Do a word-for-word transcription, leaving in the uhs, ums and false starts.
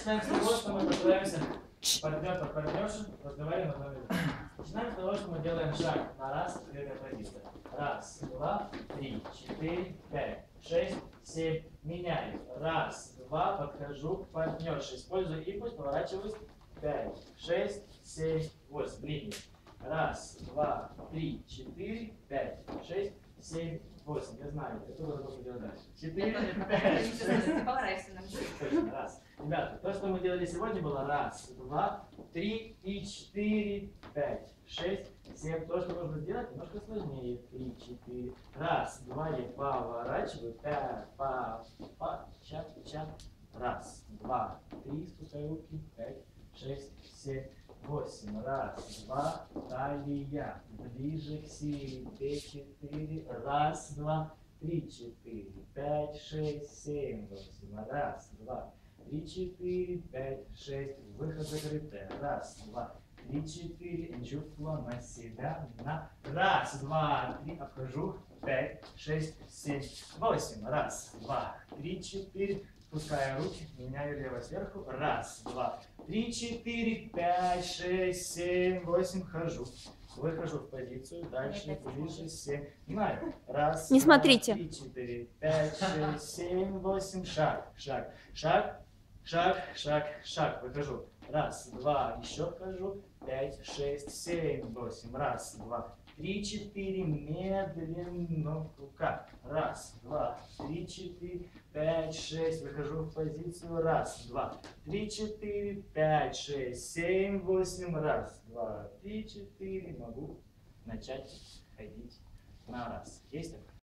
начинаем с того, что мы постараемся партнер под партнершем, разговариваем одно время. Начинаем с того, что мы делаем шаг на раз, открытая позиция. Раз, два, три, четыре, пять, шесть, семь. Меняю. Раз, два, подхожу к партнерше. Использую импульс, поворачиваюсь. Пять, шесть, семь, восемь. Блин. Раз, два, три, четыре, пять, шесть, семь, восемь. Я знаю, это тоже должен делать дальше. Четыре, пять, шесть. Точно, раз. Ребята, то, что мы делали сегодня, было раз, два, три и четыре, пять, шесть, семь. То, что нужно сделать, немножко сложнее. Три, четыре. Раз, два, я поворачиваю. Пять, па, па, ча, ча. Раз, два, три, спускаю руки. Пять, шесть, семь, восемь. Раз, два, талия. Ближе к силе. Пять, четыре. Раз, два, три, четыре, пять, шесть, семь, восемь. Раз, два, три, четыре, пять, шесть. Выход закрытый. Раз, два, три, четыре. Чувство на себя. На. Раз, два, три. Обхожу. Пять, шесть, семь, восемь. Раз, два, три, четыре. Спускаю руки. Меняю лево сверху. Раз, два, три, четыре, пять, шесть, семь, восемь. Хожу. Выхожу в позицию. Дальше ближе. семь. Знаю. Раз, Не два, смотрите. три, четыре, пять, шесть, семь, восемь. Шаг, шаг, шаг, шаг, шаг, шаг. Выхожу. Раз, два, еще вхожу. Пять, шесть, семь, восемь. Раз, два, три, четыре. Медленно. Рука. Раз, два, три, четыре, пять, шесть. Выхожу в позицию. Раз, два, три, четыре, пять, шесть, семь, восемь. Раз, два, три, четыре. Могу начать ходить на раз. Есть такое?